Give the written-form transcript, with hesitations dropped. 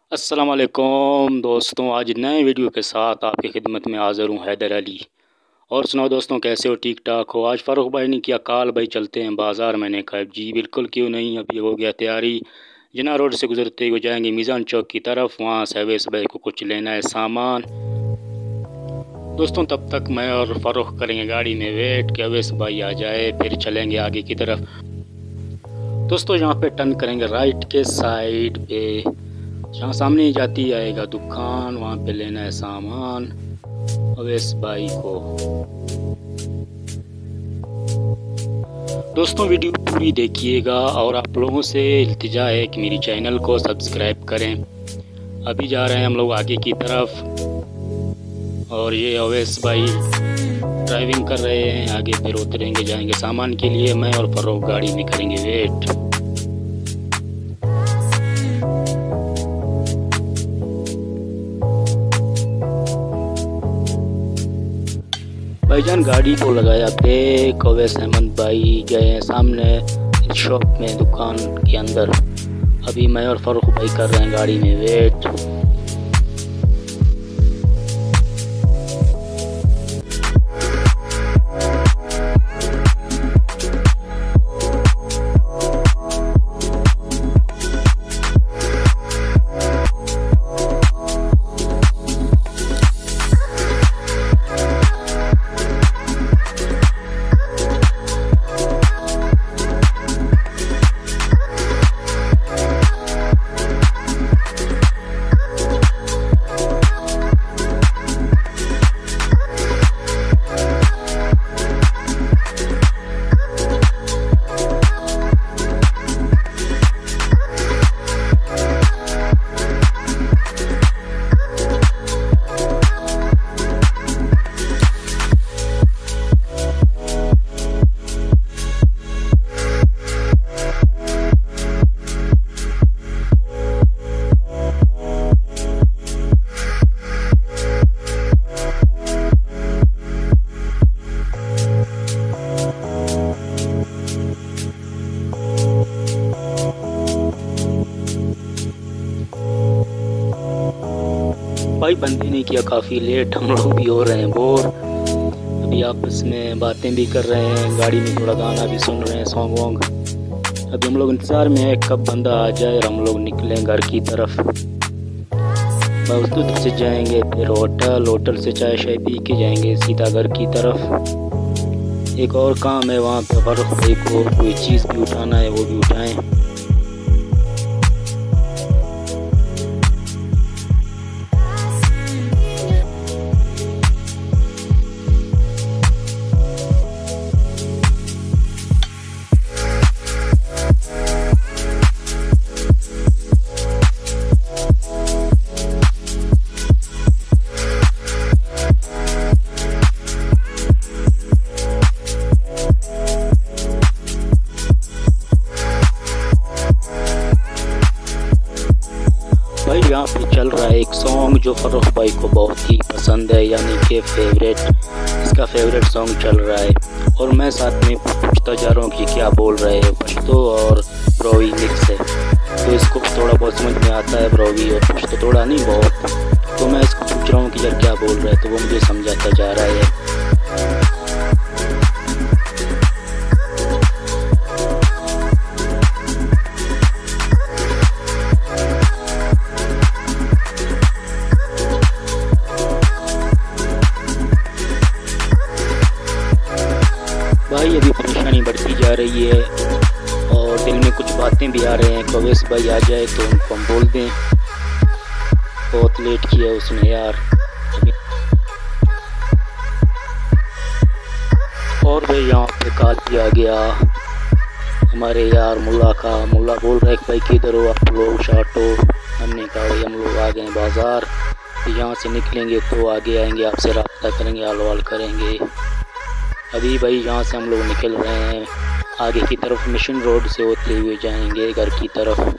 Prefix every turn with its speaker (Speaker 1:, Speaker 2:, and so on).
Speaker 1: अस्सलाम वालेकुम दोस्तों, आज नए वीडियो के साथ आपकी खिदमत में हाज़िर हूँ हैदर अली। और सुनाओ दोस्तों, कैसे हो? ठीक ठाक हो? आज फ़ारूक भाई ने किया कॉल, भाई चलते हैं बाज़ार। मैंने कहा जी बिल्कुल, क्यों नहीं, अभी हो गया तैयारी। जिना रोड से गुजरते हुए जाएंगे मीज़ान चौक की तरफ, वहाँ से अवैस भाई को कुछ लेना है सामान। दोस्तों तब तक मैं और फ़ारूक करेंगे गाड़ी में वेट कि अवैस भाई आ जाए, फिर चलेंगे आगे की तरफ। दोस्तों यहाँ पे टर्न करेंगे राइट के साइड पे, जहाँ सामने ही जाती आएगा दुकान, वहाँ पे लेना है सामान अवैस भाई को। दोस्तों वीडियो पूरी देखिएगा और आप लोगों से इल्तिजा है कि मेरी चैनल को सब्सक्राइब करें। अभी जा रहे हैं हम लोग आगे की तरफ और ये अवैस भाई ड्राइविंग कर रहे हैं। आगे फिर उतरेंगे, जाएंगे सामान के लिए। मैं और फर्रुख गाड़ी में करेंगे वेट। भाईजान गाड़ी को लगाया ब्रेक। अवैस अहमद भाई गए हैं सामने शॉप में, दुकान के अंदर। अभी मैं और फर्रुख भाई कर रहे हैं गाड़ी में वेट। भाई बंद ही नहीं किया, काफ़ी लेट, हम लोग भी हो रहे हैं बोर। अभी आपस में बातें भी कर रहे हैं, गाड़ी में थोड़ा गाना भी सुन रहे हैं, सॉन्ग वॉन्ग। अभी हम लोग इंतज़ार में है कब बंदा आ जाए और हम लोग निकलें घर की तरफ। बस उधर से जाएंगे फिर होटल से चाय शाय पी के जाएंगे सीधा घर की तरफ। एक और काम है वहाँ पे, फर्रुख भाई को कोई चीज़ भी उठाना है, वो भी उठाएं। भाई यहाँ पे चल रहा है एक सॉन्ग जो फर्रुख भाई को बहुत ही पसंद है, यानी कि फेवरेट, इसका फेवरेट सॉन्ग चल रहा है। और मैं साथ में पूछता जा रहा हूँ कि क्या बोल रहे हैं। पश्तो और ब्रोवी मिक्स है, तो इसको थोड़ा बहुत समझ में आता है, ब्रोवी और पश्तो थोड़ा नहीं बहुत। तो मैं इसको पूछ रहा हूँ कि यार क्या बोल रहा है, तो वो मुझे समझाता जा रहा है। भाई अभी परेशानी बढ़ती जा रही है और दिल में कुछ बातें भी आ रहे हैं। अवैस भाई आ जाए तो उनको हम बोल दें, बहुत लेट किया उसने यार। और भाई यहाँ पे कॉल भी आ गया हमारे यार मुल्ला का। मुल्ला बोल रहा है कि भाई किधर हो आप लोग, शाटो। हमने कहा भाई हम लोग आ गए बाज़ार, यहाँ से निकलेंगे तो आगे आएंगे, आपसे रब्ता करेंगे, हाल वाल करेंगे। अभी भाई यहाँ से हम लोग निकल रहे हैं आगे की तरफ, मिशन रोड से होते हुए जाएंगे घर की तरफ।